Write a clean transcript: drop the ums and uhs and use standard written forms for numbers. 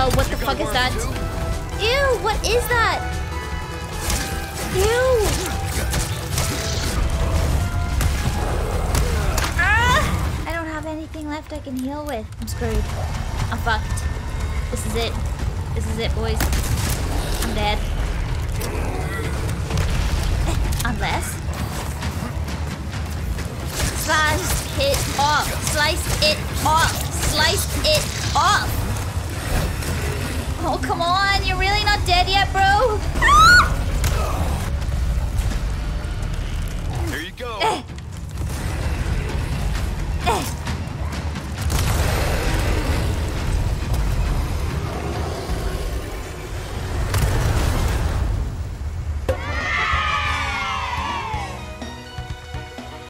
what the fuck is that? Ew, what is that? Ew. Ah! I don't have anything left I can heal with. I'm screwed. I'm fucked. This is it. This is it, boys. I'm dead. Unless... Slice it off. Slice it off. Slice it off. Oh, come on. You're really not dead yet, bro. Ah! Here you go.